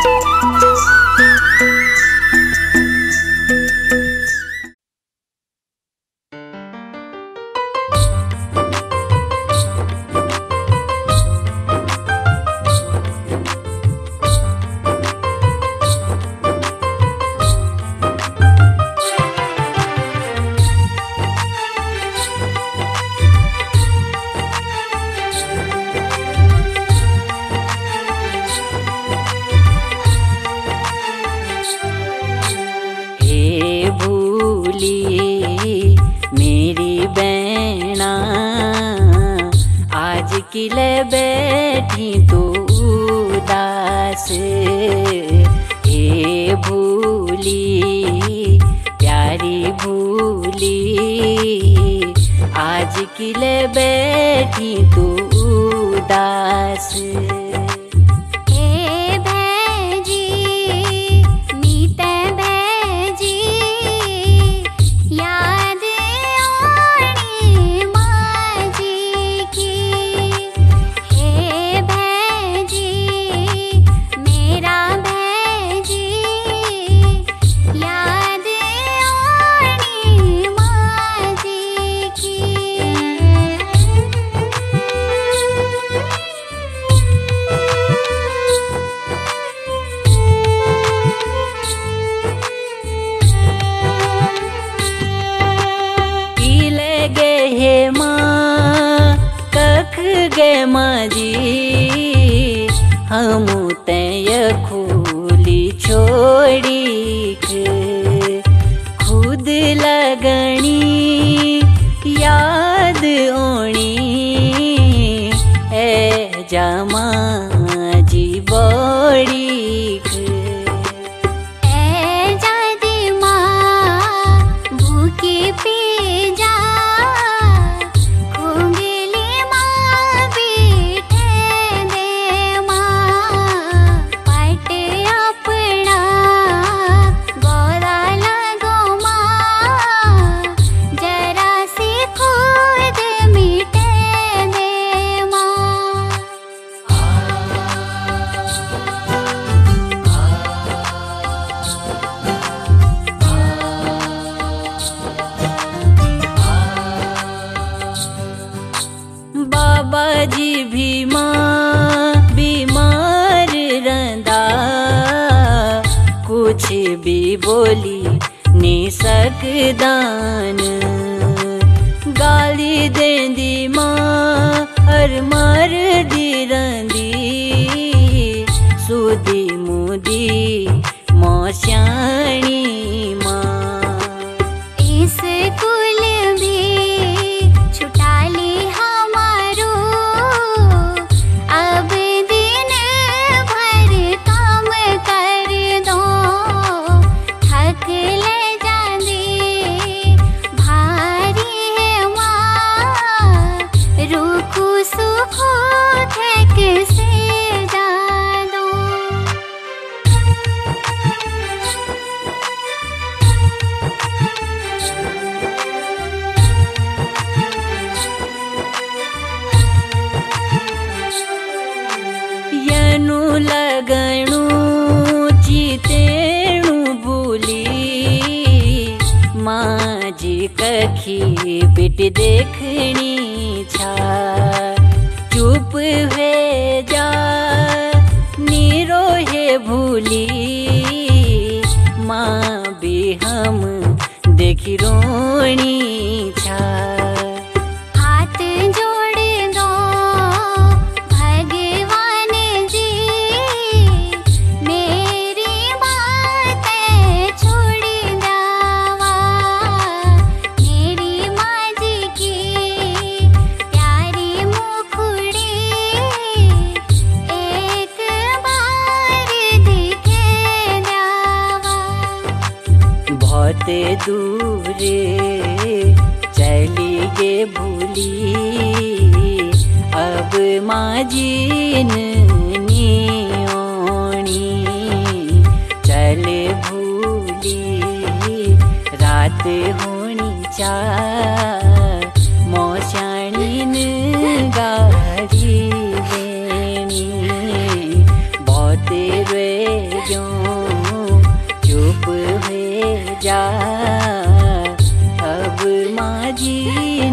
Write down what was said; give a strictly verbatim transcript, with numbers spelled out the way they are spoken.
किले बैठी तू उदास, हे भूली प्यारी भूली, आज किले बैठी तू उदास। गे माजी हम तय खूली छोड़ी के, खुद लगनी याद ओणी ए जमा जी बड़ी बाबाजी भी माँ बीमार रंदा, कुछ भी बोली नी सकदान, गाली देंदी माँ और मार दी रंदी, सुधी मुदी मौस्याणी माँ। इस कुल भी छुटा ली लगणु जीतेणु भूली, माँ जी कखी बिट देखनी छा, चुप है जा नीरो है भूली, माँ भी हम देखी रोणी छा। बहुत दूरे चली गे भूली, अब माँ जीन नियोणी, चले भूली रात होनी चा, मौस्याणी न गाड़ी देनी, बहुत रे क्यों चुप हुए जा। अब माझी